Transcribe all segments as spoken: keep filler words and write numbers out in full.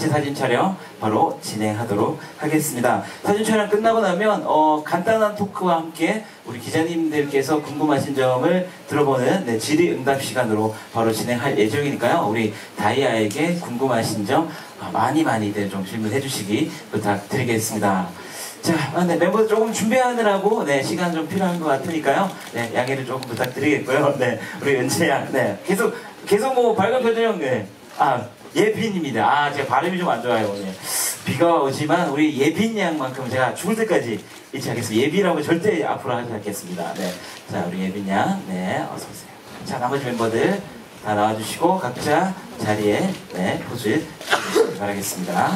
단체 사진 촬영 바로 진행하도록 하겠습니다. 사진 촬영 끝나고 나면 어, 간단한 토크와 함께 우리 기자님들께서 궁금하신 점을 들어보는 네, 질의응답 시간으로 바로 진행할 예정이니까요. 우리 다이아에게 궁금하신 점 많이 많이들 좀 질문해 주시기 부탁드리겠습니다. 자, 아, 네, 멤버들 조금 준비하느라고 네, 시간 좀 필요한 것 같으니까요. 네, 양해를 조금 부탁드리겠고요. 네, 우리 은채 양, 네, 계속 계속 뭐 밝은 표정, 네, 아 예빈입니다. 아, 제가 발음이 좀 안 좋아요 오늘. 비가 오지만 우리 예빈 양만큼 제가 죽을 때까지 잊지 않겠습니다. 예비라고 절대 앞으로 하지 않겠습니다. 네, 자, 우리 예빈 양, 네, 어서 오세요. 자, 나머지 멤버들 다 나와주시고 각자 자리에 네, 포즈 주시기 바라겠습니다.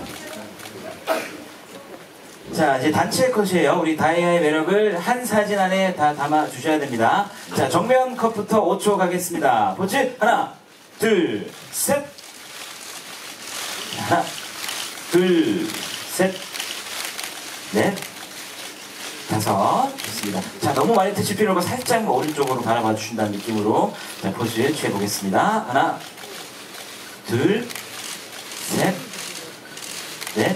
자, 이제 단체 컷이에요. 우리 다이아의 매력을 한 사진 안에 다 담아 주셔야 됩니다. 자, 정면 컷부터 오 초 가겠습니다. 포즈 하나, 둘, 셋. 하나, 둘, 셋, 넷, 다섯. 좋습니다. 자, 너무 많이 드실 필요 없고 살짝 오른쪽으로 바라봐 주신다는 느낌으로 자, 포즈 취해보겠습니다. 하나, 둘, 셋, 넷,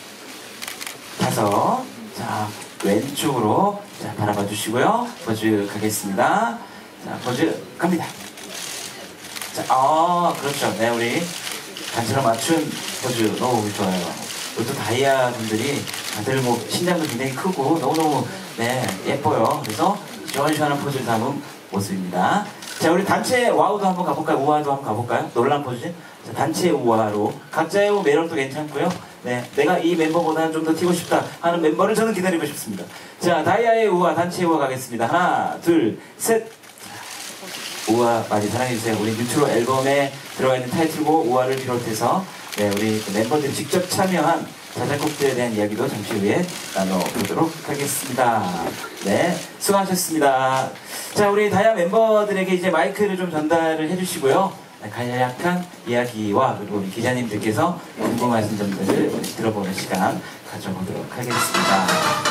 다섯. 자, 왼쪽으로 자, 바라봐 주시고요. 포즈 가겠습니다. 자, 포즈 갑니다. 자, 아, 그렇죠. 네, 우리 단체로 맞춘 포즈 너무 좋아요. 또 다이아 분들이 다들 뭐 신장도 굉장히 크고 너무너무 네, 예뻐요. 그래서 시원시원한 포즈를 담은 모습입니다. 자, 우리 단체 와우도 한번 가볼까요? 우아도 한번 가볼까요? 놀란 포즈. 자, 단체 우아로 각자의 매력도 괜찮고요. 네, 내가 이 멤버보다는 좀 더 튀고 싶다 하는 멤버를 저는 기다리고 싶습니다. 자, 다이아의 우아, 단체 우아 가겠습니다. 하나, 둘, 셋. 우아 많이 사랑해주세요. 우리 뉴트로 앨범에 들어가 있는 타이틀곡 우아를 비롯해서 네, 우리 멤버들이 직접 참여한 자작곡들에 대한 이야기도 잠시 후에 나눠보도록 하겠습니다. 네, 수고하셨습니다. 자, 우리 다이아 멤버들에게 이제 마이크를 좀 전달을 해주시고요. 간략한 이야기와 그리고 우리 기자님들께서 궁금하신 점들을 들어보는 시간 가져보도록 하겠습니다.